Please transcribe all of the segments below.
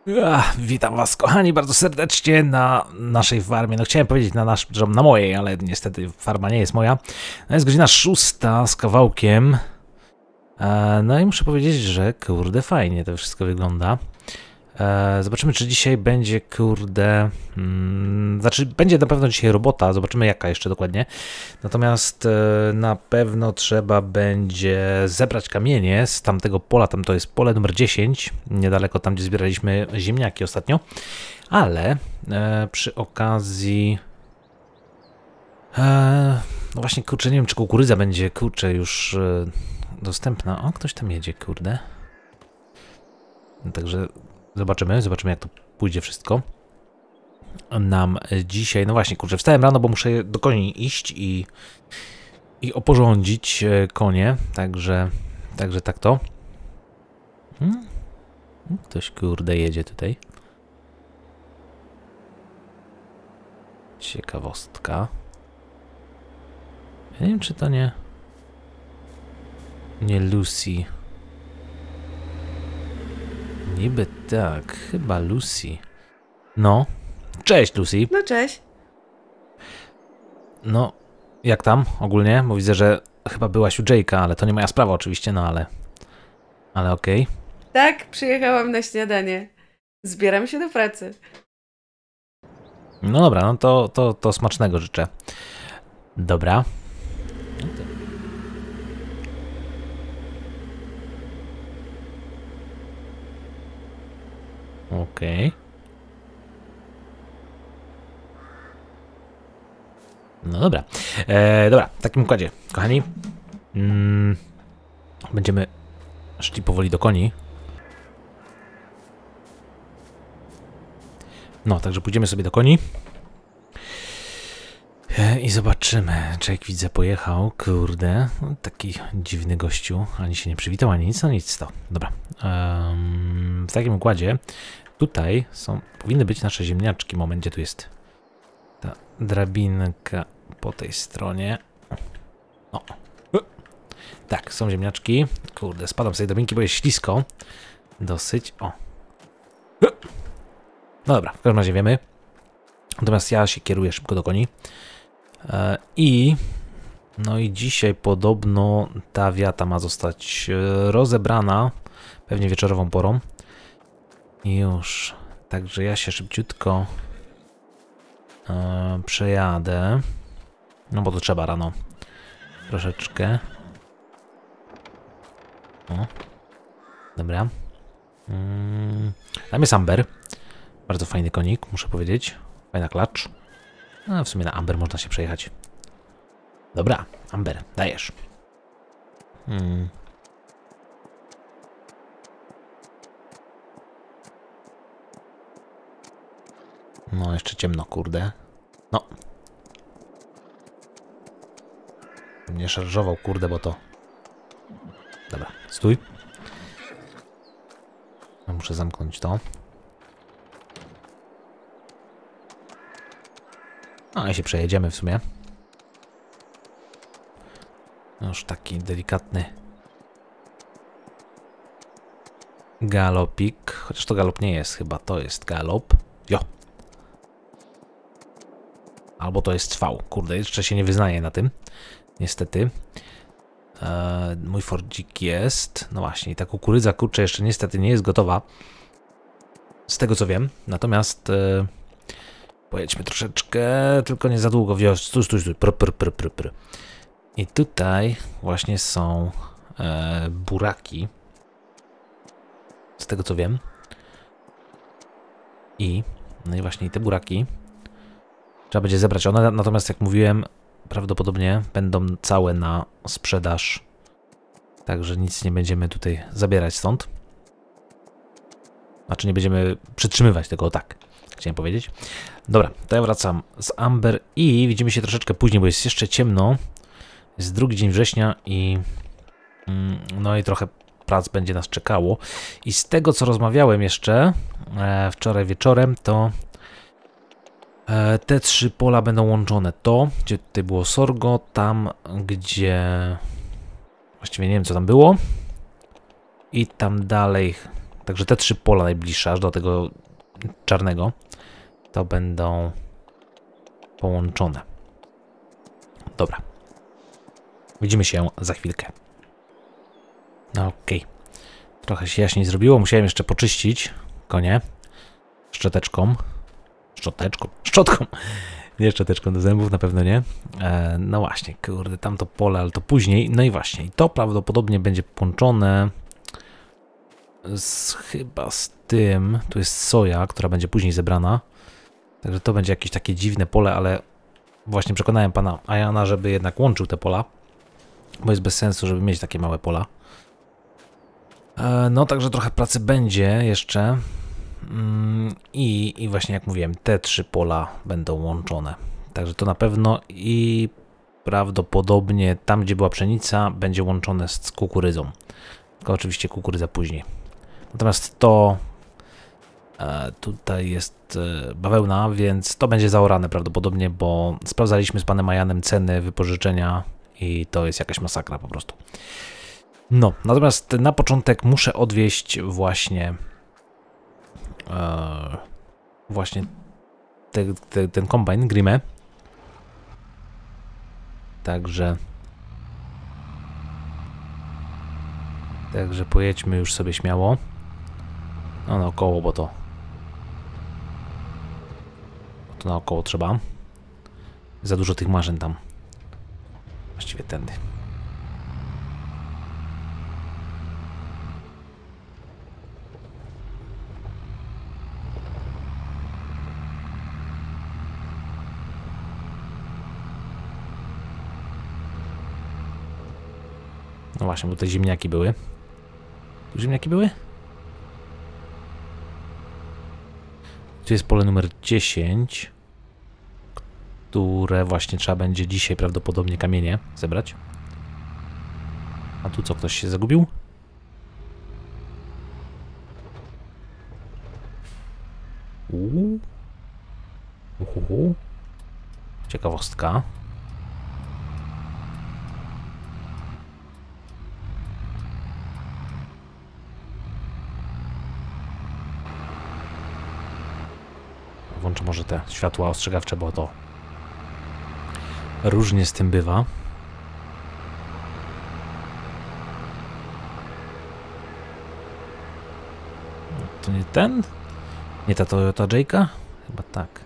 Witam was, kochani, bardzo serdecznie na naszej farmie. No chciałem powiedzieć na mojej, ale niestety farma nie jest moja. No jest godzina 6 z kawałkiem. No i muszę powiedzieć, że kurde fajnie to wszystko wygląda. Zobaczymy, czy dzisiaj będzie kurde... Znaczy, będzie na pewno dzisiaj robota, zobaczymy jaka jeszcze dokładnie. Natomiast na pewno trzeba będzie zebrać kamienie z tamtego pola, tam to jest pole numer 10, niedaleko tam, gdzie zbieraliśmy ziemniaki ostatnio. Ale przy okazji... no właśnie, kurczę, nie wiem, czy kukurydza będzie, kurczę, już dostępna. O, ktoś tam jedzie, kurde. Także... Zobaczymy jak to pójdzie wszystko nam dzisiaj. No właśnie, kurczę, wstałem rano, bo muszę do koni iść i oporządzić konie, także tak to. Ktoś, kurde, jedzie tutaj. Ciekawostka. Ja nie wiem, czy to nie Lucy. Niby tak, chyba Lucy. No, cześć Lucy. No cześć. No, jak tam ogólnie? Bo widzę, że chyba byłaś u Jake'a, ale to nie moja sprawa oczywiście, no ale okej. Tak, przyjechałam na śniadanie. Zbieram się do pracy. No dobra, no to smacznego życzę. Dobra. Okej. No dobra. Dobra, w takim układzie, kochani. Będziemy szli powoli do koni. No, także pójdziemy sobie do koni. I zobaczymy. Jake, widzę, pojechał. Kurde. No, taki dziwny gościu. Ani się nie przywitał, ani nic. No nic to. Dobra. W takim układzie tutaj powinny być nasze ziemniaczki. Moment, gdzie tu jest ta drabinka po tej stronie. O. Tak, są ziemniaczki. Kurde, spadam z tej drabinki, bo jest ślisko. Dosyć. O. No dobra, w każdym razie wiemy. Natomiast ja się kieruję szybko do koni. No i dzisiaj podobno ta wiata ma zostać rozebrana. Pewnie wieczorową porą. I już. Także ja się szybciutko przejadę. No bo to trzeba rano. Troszeczkę. O. Dobra. Tam jest Amber. Bardzo fajny konik, muszę powiedzieć. Fajna klacz. No w sumie na Amber można się przejechać. Dobra, Amber, dajesz. No, jeszcze ciemno, kurde. No. Nie szarżował, kurde, bo to... Dobra, stój. Ja muszę zamknąć to. No i się przejedziemy w sumie. Już taki delikatny galopik. Chociaż to galop nie jest, chyba to jest galop. Jo. Albo to jest V. Kurde, jeszcze się nie wyznaję na tym. Niestety. Mój Fordzik jest. No właśnie, i ta kukurydza, kurczę, jeszcze niestety nie jest gotowa. Z tego co wiem. Natomiast... Pojedźmy troszeczkę, tylko nie za długo. Stój. I tutaj właśnie są buraki. Z tego co wiem. No i właśnie te buraki trzeba będzie zebrać. One natomiast, jak mówiłem, prawdopodobnie będą całe na sprzedaż. Także nic nie będziemy tutaj zabierać stąd. Znaczy nie będziemy przytrzymywać tego, tak chciałem powiedzieć. Dobra, to ja wracam z Amber i widzimy się troszeczkę później, bo jest jeszcze ciemno. Jest drugi dzień września i no i trochę prac będzie nas czekało. I z tego, co rozmawiałem jeszcze wczoraj wieczorem, to te 3 pola będą łączone. To, gdzie tutaj było sorgo, tam, gdzie właściwie nie wiem, co tam było. I tam dalej Także te 3 pola najbliższe, aż do tego czarnego, to będą połączone. Dobra. Widzimy się za chwilkę. Okej. Trochę się jaśniej zrobiło. Musiałem jeszcze poczyścić konie szczoteczką. Szczotką. Nie szczoteczką do zębów, na pewno nie. No właśnie, kurde, tamto pole, ale to później. No i właśnie, to prawdopodobnie będzie połączone chyba z tym. Tu jest soja, która będzie później zebrana. Także to będzie jakieś takie dziwne pole, ale właśnie przekonałem pana Ajana, żeby jednak łączył te pola. Bo jest bez sensu, żeby mieć takie małe pola. No, także trochę pracy będzie jeszcze. I właśnie jak mówiłem, te 3 pola będą łączone. Także to na pewno i prawdopodobnie tam, gdzie była pszenica, będzie łączone z kukurydzą. Tylko oczywiście kukurydza później. Natomiast to tutaj jest bawełna, więc to będzie zaorane prawdopodobnie, bo sprawdzaliśmy z panem Ajanem ceny wypożyczenia i to jest jakaś masakra po prostu. No, natomiast na początek muszę odwieźć właśnie ten kombajn, Grimę. Także pojedźmy już sobie śmiało. No naokoło, bo to naokoło trzeba. Za dużo tych maszyn tam. Właściwie tędy. No właśnie, bo te ziemniaki były. Tu ziemniaki były? Tu jest pole numer 10, które właśnie trzeba będzie dzisiaj prawdopodobnie kamienie zebrać. A tu co, ktoś się zagubił? Ciekawostka. Włączę może te światła ostrzegawcze, bo to różnie z tym bywa. To nie ten? Nie ta Toyota Jake'a? Chyba tak.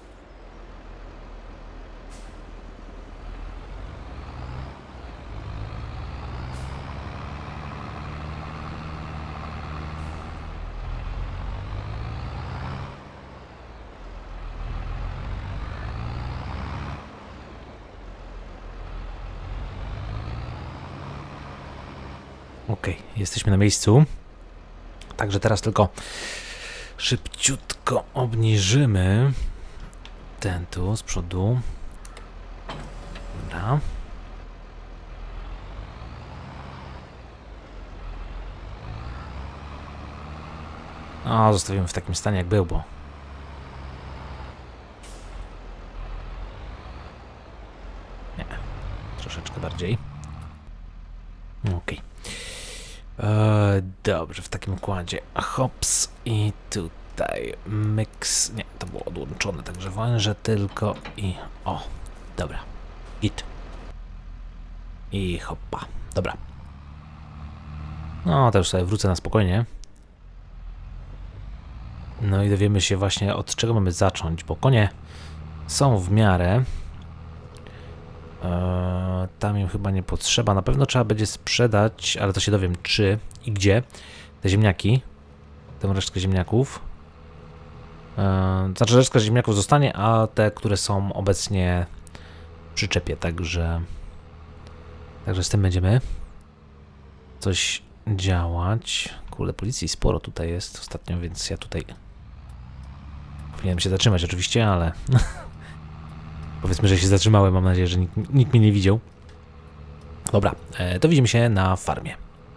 Okej, jesteśmy na miejscu. Także teraz tylko szybciutko obniżymy ten tu z przodu. Dobra. O, zostawimy w takim stanie jak był, bo nie, troszeczkę bardziej. Okej. Dobrze, w takim układzie hops i tutaj mix, nie, to było odłączone, także węże tylko i o, dobra, git i hoppa, dobra. No, to już sobie wrócę na spokojnie. No i dowiemy się właśnie, od czego mamy zacząć, bo konie są w miarę. Tam im chyba nie potrzeba. Na pewno trzeba będzie sprzedać, ale to się dowiem czy i gdzie. Te ziemniaki. Tę resztkę ziemniaków. Znaczy resztka ziemniaków zostanie, a te, które są obecnie w przyczepie. Także z tym będziemy coś działać. Kurde, policji sporo tutaj jest ostatnio, więc ja tutaj powinienem się zatrzymać oczywiście, ale powiedzmy, że się zatrzymałem. Mam nadzieję, że nikt mnie nie widział. Dobra, to widzimy się na farmie.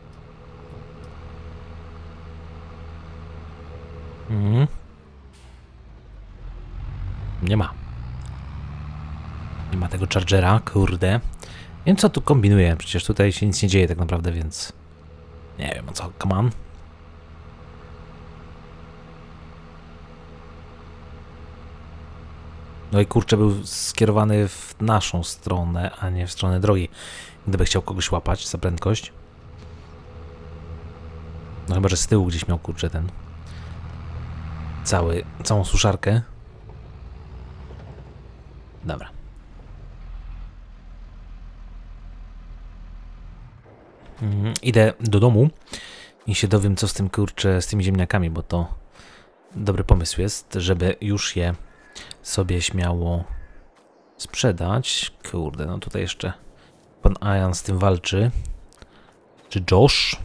Nie ma. Nie ma tego chargera, kurde. Nie wiem, co tu kombinuję. Przecież tutaj się nic nie dzieje tak naprawdę, więc nie wiem o co. Come on. No i kurczę, był skierowany w naszą stronę, a nie w stronę drogi. Gdyby chciał kogoś łapać za prędkość. No chyba, że z tyłu gdzieś miał kurczę ten... całą suszarkę. Dobra. Idę do domu i się dowiem, co z tym kurczę, z tymi ziemniakami, bo to dobry pomysł jest, żeby już je sobie śmiało sprzedać. Kurde, no tutaj jeszcze pan Ian z tym walczy. Czy Josh?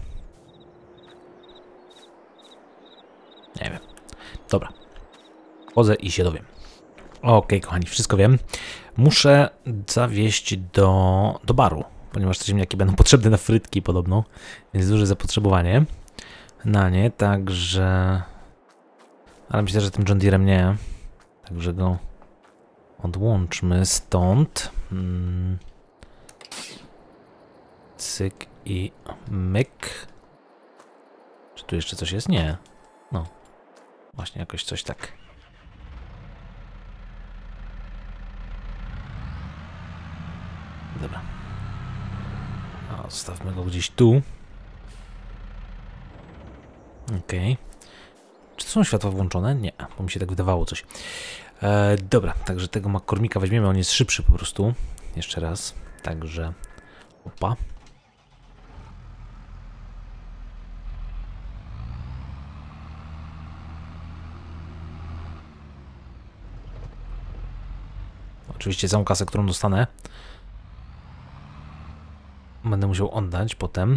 Nie wiem. Dobra. Chodzę i się dowiem. Okej, kochani, wszystko wiem. Muszę zawieźć do baru, ponieważ te ziemniaki będą potrzebne na frytki podobno. Jest duże zapotrzebowanie na nie, także... Ale myślę, że tym John Deerem nie. Także go odłączmy stąd. Cyk i myk. Czy tu jeszcze coś jest? Nie. No. Właśnie jakoś coś tak. Dobra. A, zostawmy go gdzieś tu. Okej. Czy to są światła włączone? Nie, bo mi się tak wydawało coś. Dobra, także tego McCormicka weźmiemy, on jest szybszy po prostu. Jeszcze raz. Także... Opa. Oczywiście całą kasę, którą dostanę, będę musiał oddać potem.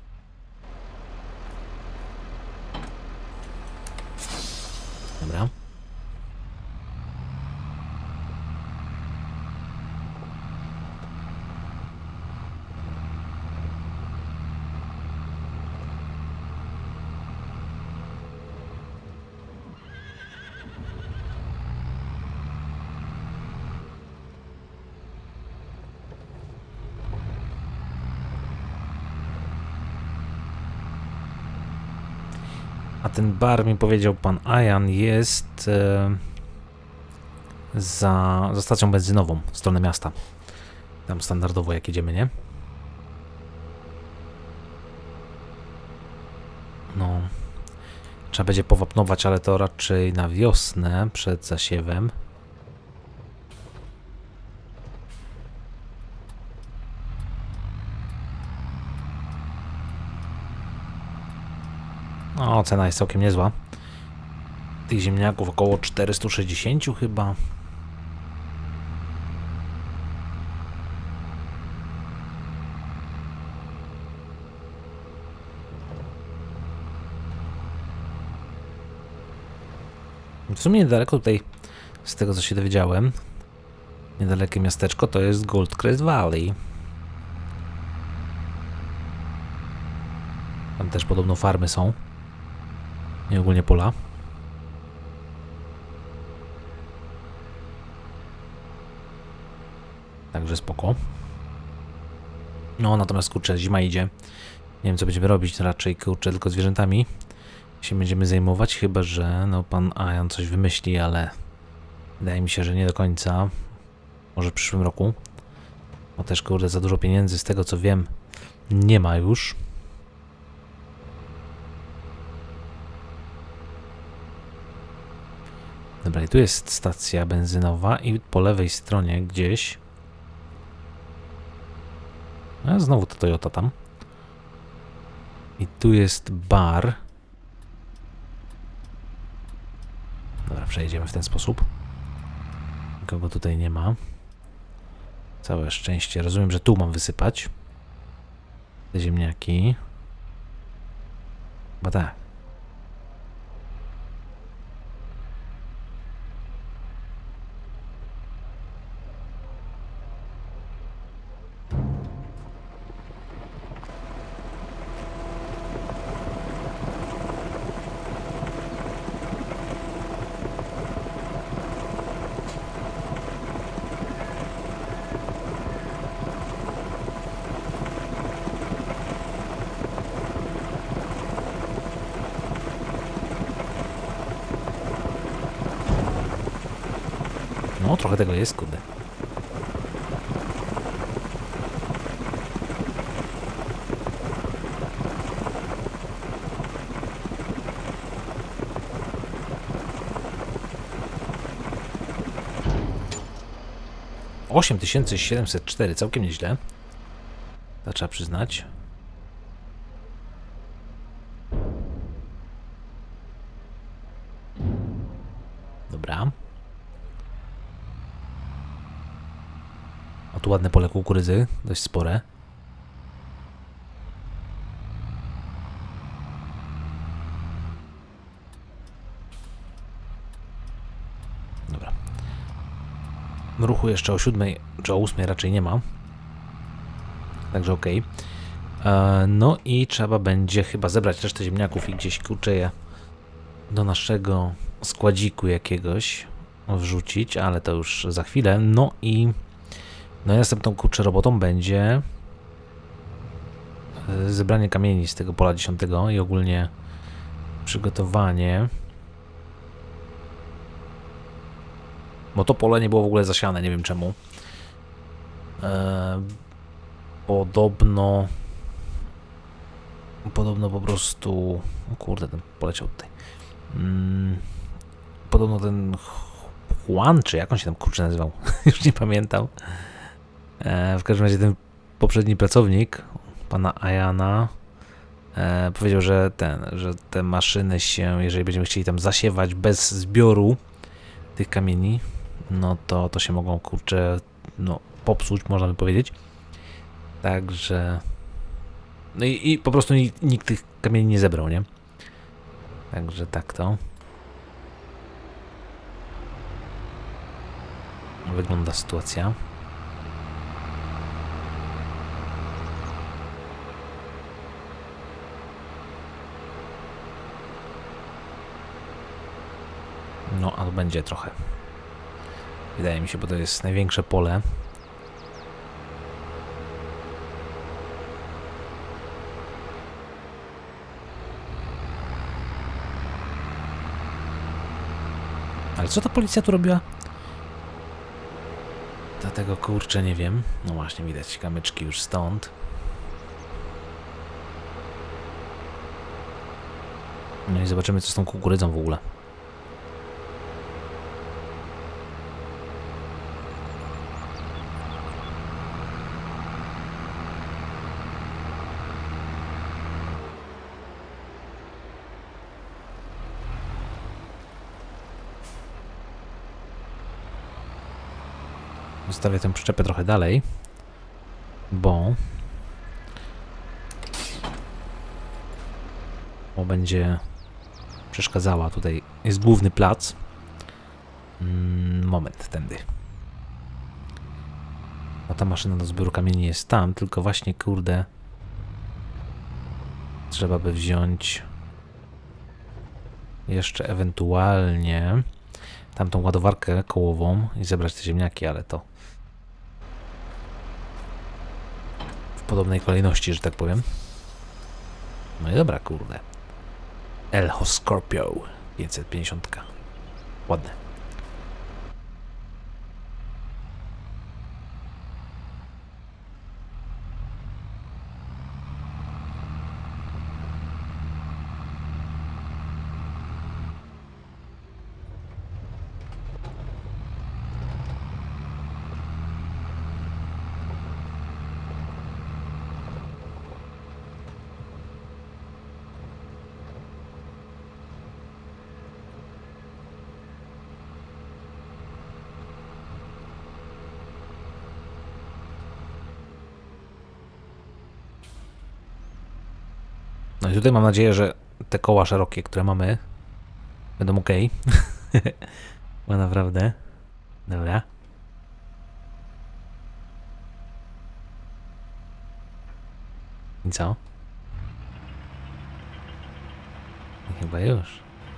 Dobra. A ten bar, mi powiedział pan Ian, jest za stacją benzynową w stronę miasta. Tam standardowo jak jedziemy, nie? No. Trzeba będzie powapnować, ale to raczej na wiosnę przed zasiewem. No, cena jest całkiem niezła. Tych ziemniaków około 460 chyba. W sumie niedaleko tutaj, z tego co się dowiedziałem, niedalekie miasteczko to jest Goldcrest Valley. Tam też podobno farmy są. I ogólnie pola. Także spoko. No natomiast kurczę, zima idzie. Nie wiem co będziemy robić, raczej kurczę tylko zwierzętami się będziemy zajmować, chyba że no pan Ian coś wymyśli, ale wydaje mi się, że nie do końca. Może w przyszłym roku. Bo też kurde za dużo pieniędzy z tego co wiem nie ma już. Dobra, i tu jest stacja benzynowa i po lewej stronie gdzieś... A znowu to Toyota tam. I tu jest bar. Dobra, przejedziemy w ten sposób. Nikogo tutaj nie ma. Całe szczęście. Rozumiem, że tu mam wysypać te ziemniaki. Chyba tak. No, trochę tego jest, kurde. — 8704, całkiem nieźle. To trzeba przyznać. Dobra. O, tu ładne pole kukurydzy, dość spore. Dobra. Ruchu jeszcze o 7 czy o 8 raczej nie ma. Także okej. No i trzeba będzie chyba zebrać resztę ziemniaków i gdzieś, kurczę, je do naszego składziku jakiegoś wrzucić, ale to już za chwilę. No i następną, kurczę, robotą będzie zebranie kamieni z tego pola 10 i ogólnie przygotowanie. Bo to pole nie było w ogóle zasiane, nie wiem czemu. Podobno po prostu... O kurde, ten poleciał tutaj. Podobno ten Juan, czy jak on się tam, kurczę, nazywał? Już nie pamiętam. W każdym razie ten poprzedni pracownik pana Ayana powiedział, że te maszyny się, jeżeli będziemy chcieli tam zasiewać bez zbioru tych kamieni, no to się mogą, kurczę, no popsuć, można by powiedzieć. Także no i po prostu nikt tych kamieni nie zebrał, nie? Także tak to wygląda sytuacja. No, a to będzie trochę. Wydaje mi się, bo to jest największe pole. Ale co ta policja tu robiła? Dlatego, kurczę, nie wiem. No właśnie, widać kamyczki już stąd. No i zobaczymy, co z tą kukurydzą w ogóle. Zostawię tę przyczepę trochę dalej, bo będzie przeszkadzała. Tutaj jest główny plac. Moment, tędy. No ta maszyna do zbioru kamieni jest tam, tylko właśnie, kurde, trzeba by wziąć jeszcze ewentualnie tamtą ładowarkę kołową i zebrać te ziemniaki, ale to w podobnej kolejności, że tak powiem. No i dobra, kurde. Elho Scorpio 550. Ładne. No i tutaj mam nadzieję, że te koła szerokie, które mamy, będą ok. Bo naprawdę. Dobra. I co? I chyba już.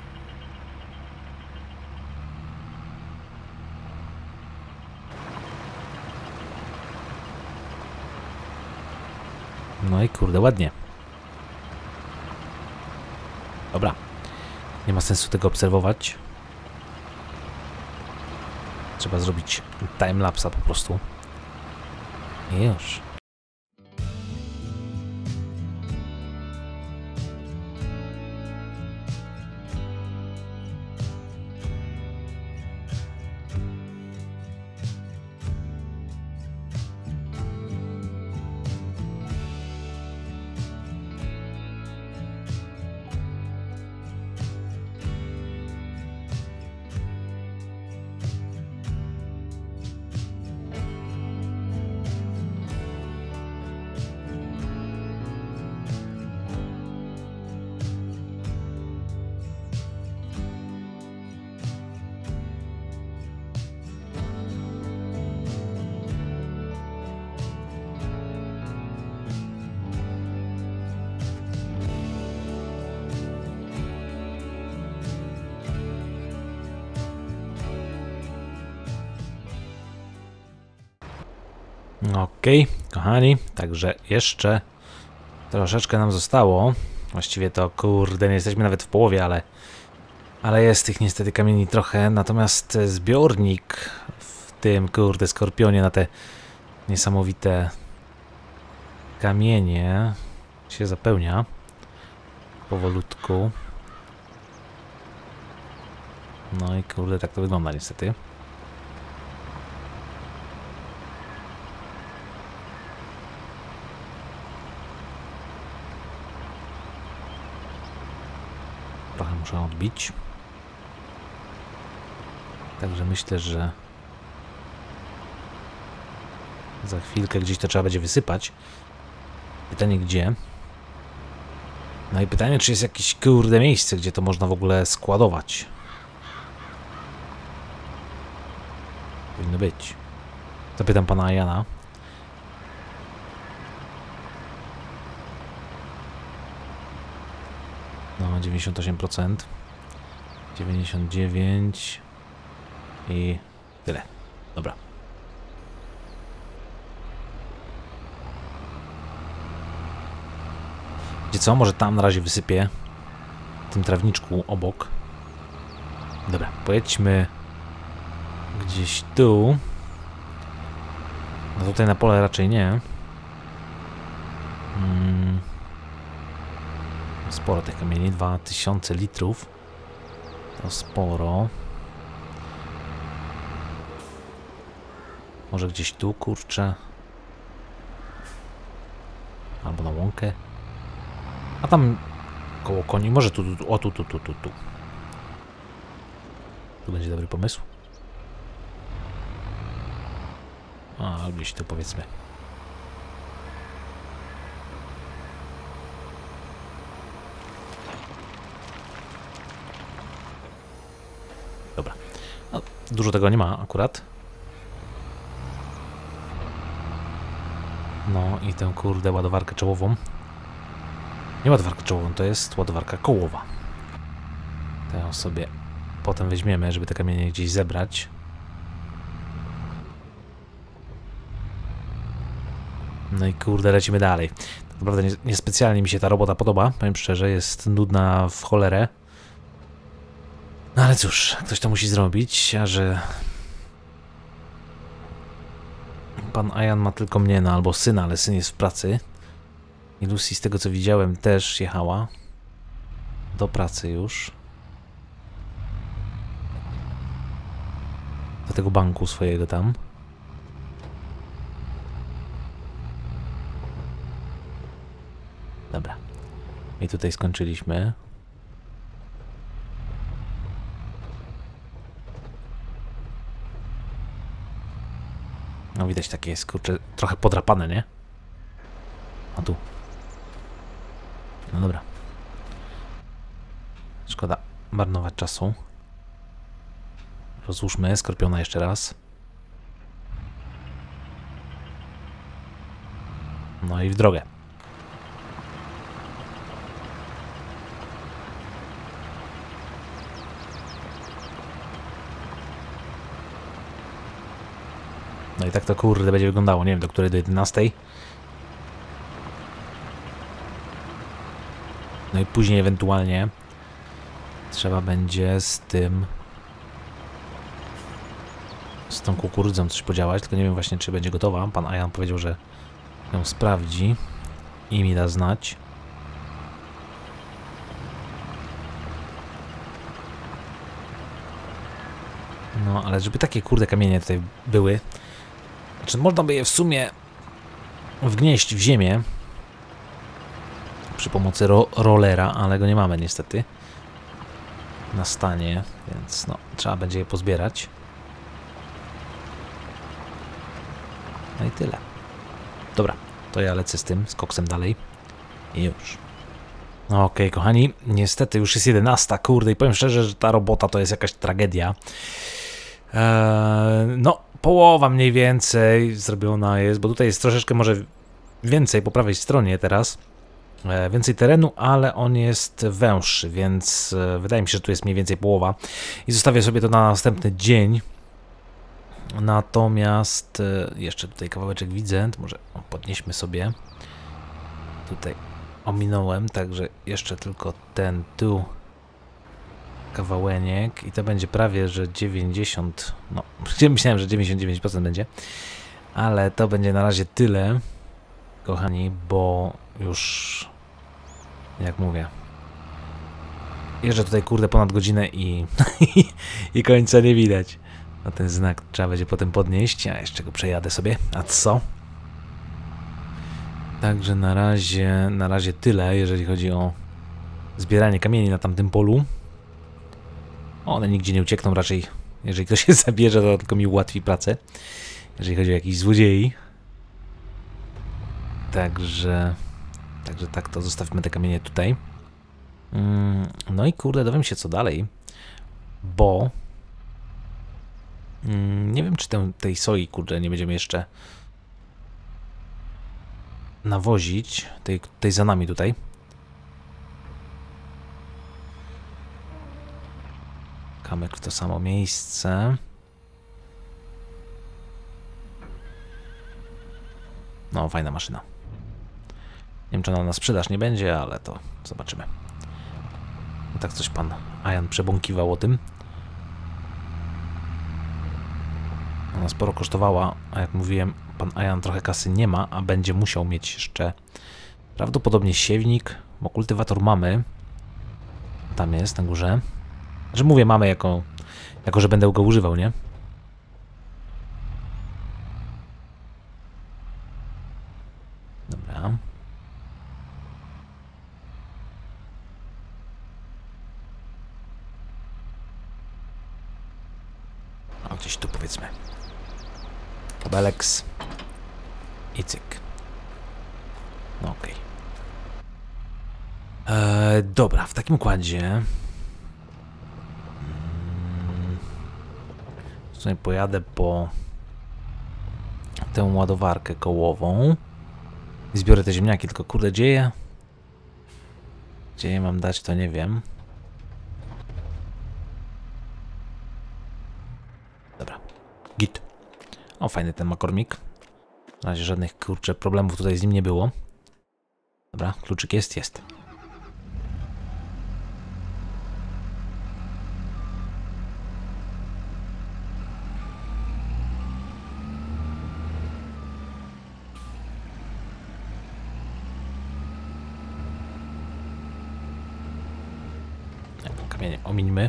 No i kurde, ładnie. Dobra. Nie ma sensu tego obserwować. Trzeba zrobić timelapsa po prostu. I już. Okej, kochani, także jeszcze troszeczkę nam zostało. Właściwie to, kurde, nie jesteśmy nawet w połowie, ale jest tych niestety kamieni trochę. Natomiast zbiornik w tym, kurde, skorpionie na te niesamowite kamienie się zapełnia powolutku. No i kurde, tak to wygląda niestety. Trochę muszę odbić. Także myślę, że za chwilkę gdzieś to trzeba będzie wysypać. Pytanie gdzie? No i pytanie, czy jest jakieś kurde miejsce, gdzie to można w ogóle składować. Powinno być. Zapytam pana Jana. No, 98%. 99%. I tyle. Dobra. Wiecie co? Może tam na razie wysypię w tym trawniczku obok. Dobra, pojedźmy gdzieś tu. No tutaj na pole raczej nie. Sporo tych kamieni, 2000 litrów. To sporo. Może gdzieś tu, kurczę. Albo na łąkę. A tam koło koni, może tu. O, tu. Tu będzie dobry pomysł. A, gdzieś tu powiedzmy. Dobra. No, dużo tego nie ma akurat. No i tę kurde ładowarkę czołową. Nie ładowarkę czołową, to jest ładowarka kołowa. To ją sobie potem weźmiemy, żeby te kamienie gdzieś zebrać. No i kurde, lecimy dalej. Tak naprawdę niespecjalnie mi się ta robota podoba, powiem szczerze, jest nudna w cholerę. No ale cóż, ktoś to musi zrobić, a że pan Ian ma tylko mnie, no albo syna, ale syn jest w pracy. I Lucy, z tego co widziałem, też jechała do pracy już. Do tego banku swojego tam. Dobra. I tutaj skończyliśmy. No widać takie jest, kurczę, trochę podrapane, nie? A tu. No dobra. Szkoda marnować czasu. Rozłóżmy skorpiona jeszcze raz. No i w drogę. No i tak to kurde będzie wyglądało, nie wiem do której, do 11. No i później ewentualnie trzeba będzie z tym z tą kukurydzą coś podziałać, tylko nie wiem właśnie, czy będzie gotowa. Pan Ajan powiedział, że ją sprawdzi i mi da znać. No, ale żeby takie kurde kamienie tutaj były, znaczy można by je w sumie wgnieść w ziemię przy pomocy rollera, ale go nie mamy niestety na stanie, więc no, trzeba będzie je pozbierać. No i tyle. Dobra, to ja lecę z tym, z koksem dalej i już. No okej, kochani, niestety już jest 11, kurde, i powiem szczerze, że ta robota to jest jakaś tragedia. No, połowa mniej więcej zrobiona jest, bo tutaj jest troszeczkę może więcej po prawej stronie teraz. Więcej terenu, ale on jest węższy, więc wydaje mi się, że tu jest mniej więcej połowa. I zostawię sobie to na następny dzień. Natomiast jeszcze tutaj kawałeczek widzę, to może podnieśmy sobie. Tutaj ominąłem, także jeszcze tylko ten tu kawałek i to będzie prawie, że 90, no myślałem, że 99% będzie, ale to będzie na razie tyle, kochani, bo już, jak mówię, jeżdżę tutaj kurde ponad godzinę i i końca nie widać. No ten znak trzeba będzie potem podnieść, a jeszcze go przejadę sobie, a co? Także na razie tyle, jeżeli chodzi o zbieranie kamieni na tamtym polu. One nigdzie nie uciekną, raczej jeżeli ktoś się zabierze, to tylko mi ułatwi pracę, jeżeli chodzi o jakichś złodziei. Także tak, to zostawmy te kamienie tutaj. No i kurde, dowiem się co dalej, bo nie wiem, czy tej soi, kurde, nie będziemy jeszcze nawozić, tej za nami tutaj. Kamyk w to samo miejsce. No, fajna maszyna. Nie wiem, czy ona na sprzedaż nie będzie, ale to zobaczymy. No tak coś pan Ajan przebąkiwał o tym. Ona sporo kosztowała, a jak mówiłem, pan Ajan trochę kasy nie ma, a będzie musiał mieć jeszcze prawdopodobnie siewnik, bo kultywator mamy. Tam jest, na górze. Że mówię, mamy jako że będę go używał, nie? Dobra. A gdzieś tu powiedzmy. Kabeleks. I cyk. No okej. Dobra, w takim układzie sobie pojadę po tę ładowarkę kołową i zbiorę te ziemniaki, tylko kurde, gdzie je mam dać, to nie wiem. Dobra, git. O, fajny ten McCormick. Na razie żadnych, kurczę, problemów tutaj z nim nie było. Dobra, kluczyk jest. Kamienie omińmy.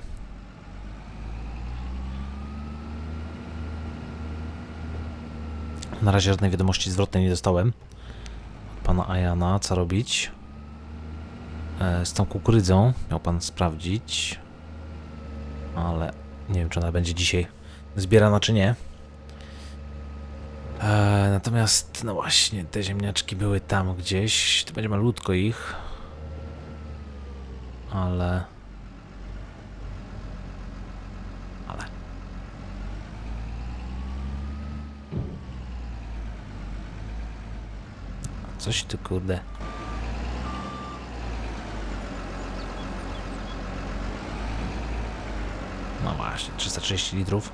Na razie żadnej wiadomości zwrotnej nie dostałem od pana Ajana, co robić z tą kukurydzą. Miał pan sprawdzić, ale nie wiem, czy ona będzie dzisiaj zbierana, czy nie. Natomiast, no właśnie, te ziemniaczki były tam gdzieś. Tu będzie malutko ich, ale coś tu, kurde. No właśnie, 330 litrów.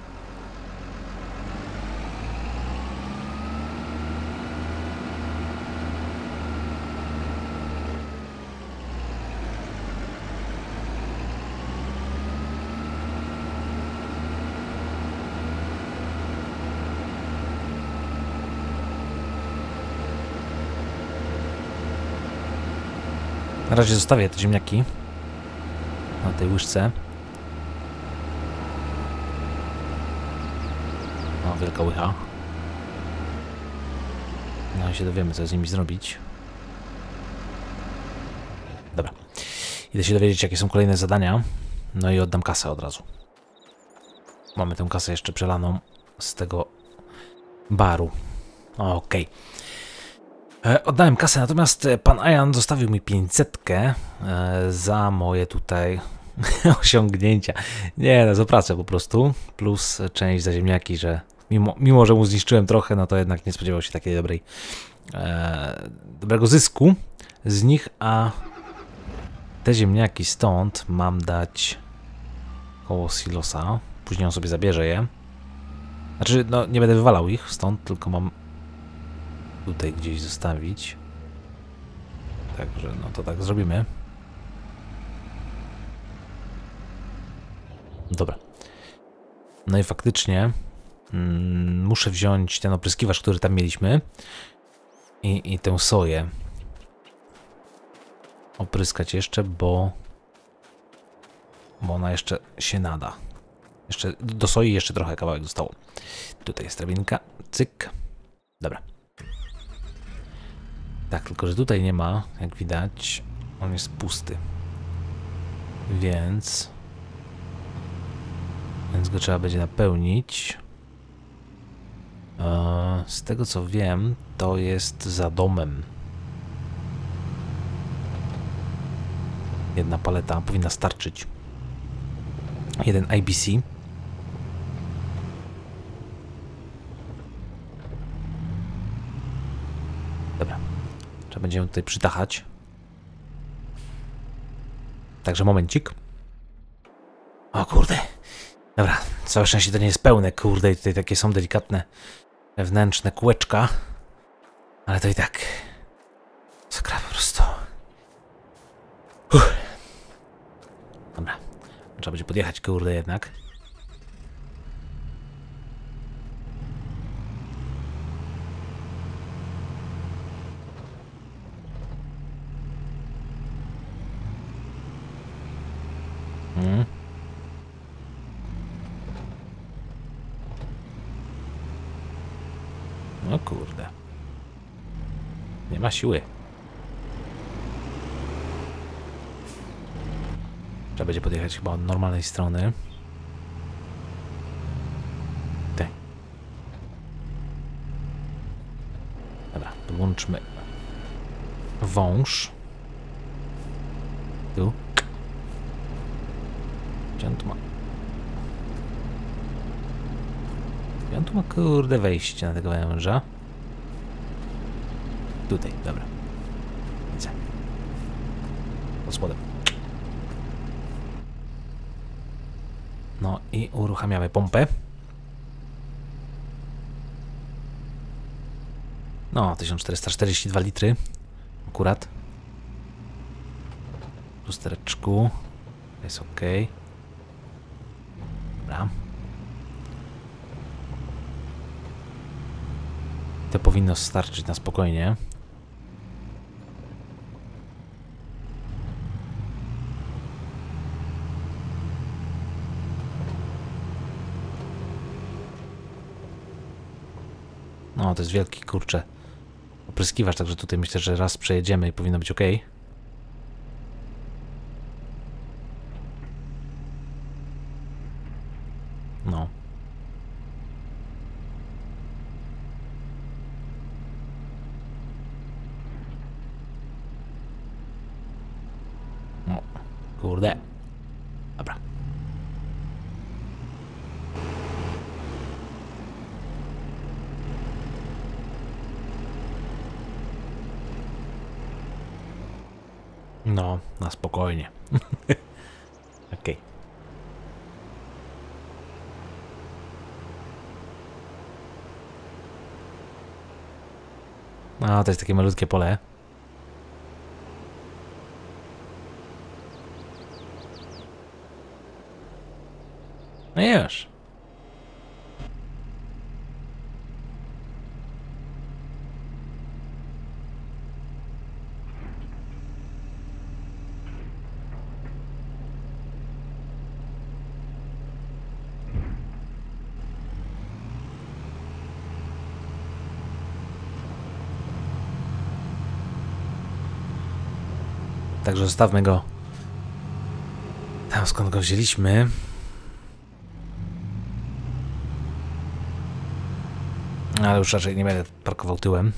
Na razie zostawię te ziemniaki na tej łyżce. O, wielka łycha. No i się dowiemy, co z nimi zrobić. Dobra. Idę się dowiedzieć, jakie są kolejne zadania. No i oddam kasę od razu. Mamy tę kasę jeszcze przelaną z tego baru. Okej. Oddałem kasę, natomiast pan Ajan zostawił mi 500 za moje tutaj osiągnięcia. Nie, no za pracę po prostu. Plus część za ziemniaki, że mimo że mu zniszczyłem trochę, no to jednak nie spodziewał się takiej dobrego zysku z nich, a te ziemniaki stąd mam dać koło silosa. Później on sobie zabierze je. Znaczy, no nie będę wywalał ich stąd, tylko mam tutaj gdzieś zostawić. Także, no to tak zrobimy. Dobra. No i faktycznie muszę wziąć ten opryskiwacz, który tam mieliśmy i tę soję opryskać jeszcze, bo ona jeszcze się nada. Jeszcze do soi jeszcze trochę kawałek zostało. Tutaj jest drabinka. Cyk. Dobra. Tak, tylko że tutaj nie ma, jak widać, on jest pusty. Więc go trzeba będzie napełnić. Z tego co wiem, to jest za domem. Jedna paleta powinna starczyć. Jeden IBC. Dobra. Trzeba będziemy tutaj przytachać. Także momencik. O kurde. Dobra. Całe szczęście to nie jest pełne, kurde. I tutaj takie są delikatne wewnętrzne kółeczka. Ale to i tak. Sakra po prostu. Dobra. Trzeba będzie podjechać, kurde, jednak. No kurde. Nie ma siły. Trzeba będzie podjechać chyba od normalnej strony. Tutaj. Dobra, podłączmy wąż. Tu. Gdzie on tu ma? Gdzie on tu ma, kurde, wejście na tego węża? Tutaj, dobra. Widzę. Pod spodem. No i uruchamiamy pompę. No, 1442 litry. Akurat. W lustereczku. Jest ok. Dobra. To powinno starczyć na spokojnie. No, to jest wielki, kurczę, opryskiwacz, także tutaj myślę, że raz przejedziemy i powinno być ok. No. No, kurde. Dobra. No, na spokojnie. Okej. No, to jest takie malutkie pole. No już. Także zostawmy go tam, skąd go wzięliśmy. Ale już raczej nie będę parkował tyłem.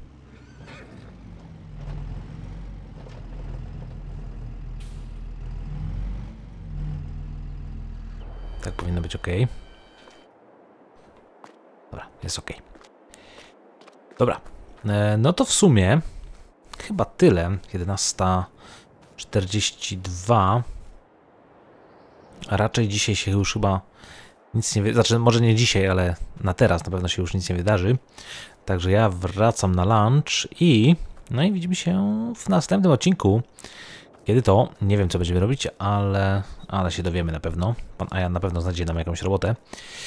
Tak powinno być ok. Dobra, jest ok. Dobra, no to w sumie chyba tyle. 11:42. A raczej dzisiaj się już chyba nic nie wydarzy. Znaczy, może nie dzisiaj, ale na teraz na pewno się już nic nie wydarzy. Także ja wracam na lunch i no i widzimy się w następnym odcinku. Kiedy to? Nie wiem, co będziemy robić, ale się dowiemy na pewno. Pan Ajan na pewno znajdzie nam jakąś robotę.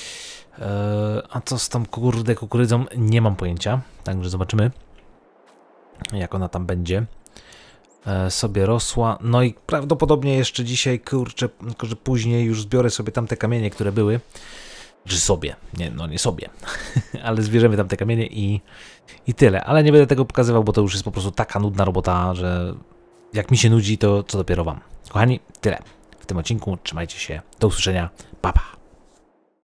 A co z tą kukurydzą? Nie mam pojęcia. Także zobaczymy, jak ona tam będzie sobie rosła. No i prawdopodobnie jeszcze dzisiaj, kurczę, tylko że później już zbiorę sobie tamte kamienie, które były. Czy sobie? Nie, no nie sobie. Ale zbierzemy tamte kamienie i tyle. Ale nie będę tego pokazywał, bo to już jest po prostu taka nudna robota, że jak mi się nudzi, to co dopiero wam. Kochani, tyle w tym odcinku. Trzymajcie się. Do usłyszenia. Pa, pa.